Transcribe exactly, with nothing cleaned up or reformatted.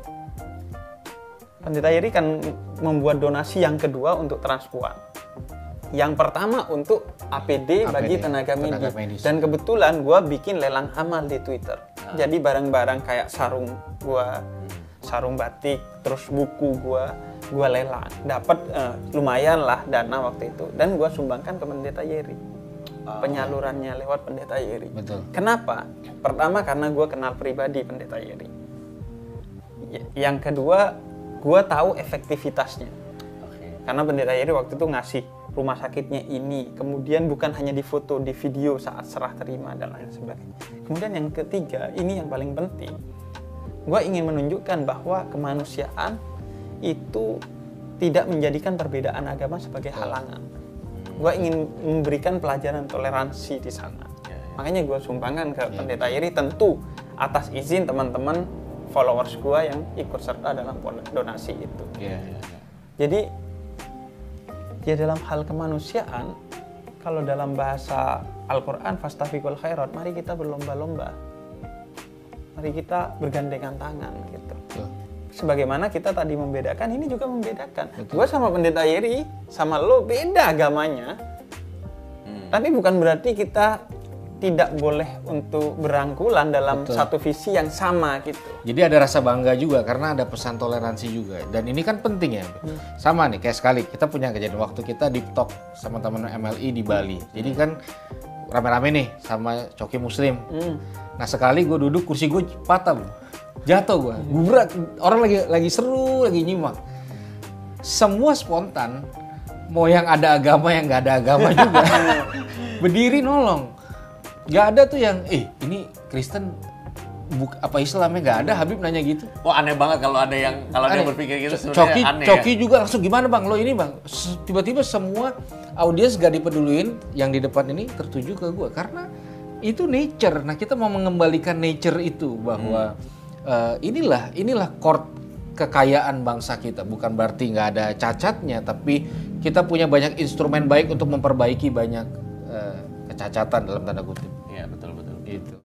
Pendeta Yeri kan membuat donasi yang kedua untuk Transpuan. Yang pertama untuk A P D, A P D bagi tenaga, tenaga medis. medis. Dan kebetulan gue bikin lelang amal di Twitter. Ah. Jadi barang-barang kayak sarung gue, sarung batik, terus buku gue, gue lelang. Dapat eh, lumayan lah dana waktu itu. Dan gue sumbangkan ke Pendeta Yeri. Ah. Penyalurannya lewat Pendeta Yeri. Betul. Kenapa? Pertama karena gue kenal pribadi Pendeta Yeri. Yang kedua, gue tahu efektivitasnya. Okay. Karena Pendeta Yeri waktu itu ngasih rumah sakitnya ini, kemudian bukan hanya di foto, di video saat serah terima dan lain sebagainya. Kemudian yang ketiga, ini yang paling penting, gue ingin menunjukkan bahwa kemanusiaan itu tidak menjadikan perbedaan agama sebagai halangan. Gue ingin memberikan pelajaran toleransi di sana. Makanya gue sumbangkan ke Pendeta Yeri, tentu atas izin teman-teman followers gue yang ikut serta dalam donasi itu. Jadi ya dalam hal kemanusiaan, kalau dalam bahasa Al-Quran, fastabiqul khairat, mari kita berlomba-lomba. Mari kita bergandengan tangan gitu. Betul. Sebagaimana kita tadi membedakan, ini juga membedakan. Gue sama Pendeta Yeri, sama lo beda agamanya. Hmm. Tapi bukan berarti kita tidak boleh untuk berangkulan dalam Betul. Satu visi yang sama gitu. Jadi ada rasa bangga juga karena ada pesan toleransi juga. Dan ini kan penting ya. Hmm. Sama nih kayak sekali kita punya kejadian waktu kita deep talk sama teman M L I di Bali. Jadi kan rame-rame nih sama Coki Muslim. Hmm. Nah sekali gue duduk kursi gue patah, bro. Jatuh gue. Hmm. Berat. Orang lagi lagi seru, lagi nyimak. Semua spontan. Mau yang ada agama yang nggak ada agama juga. Berdiri nolong. Gak ada tuh yang, eh ini Kristen buk, apa Islamnya gak ada. Habib nanya gitu. Wah aneh banget kalau ada yang kalau ada yang berpikir gitu sebenarnya Coki, aneh. Coki ya? juga langsung gimana bang? Lo ini bang, tiba-tiba semua audiens gak dipeduluin yang di depan ini tertuju ke gue karena itu nature. Nah kita mau mengembalikan nature itu bahwa hmm. uh, inilah inilah core kekayaan bangsa kita. Bukan berarti nggak ada cacatnya, tapi kita punya banyak instrumen baik untuk memperbaiki banyak uh, kecacatan dalam tanda kutip. Iya betul betul.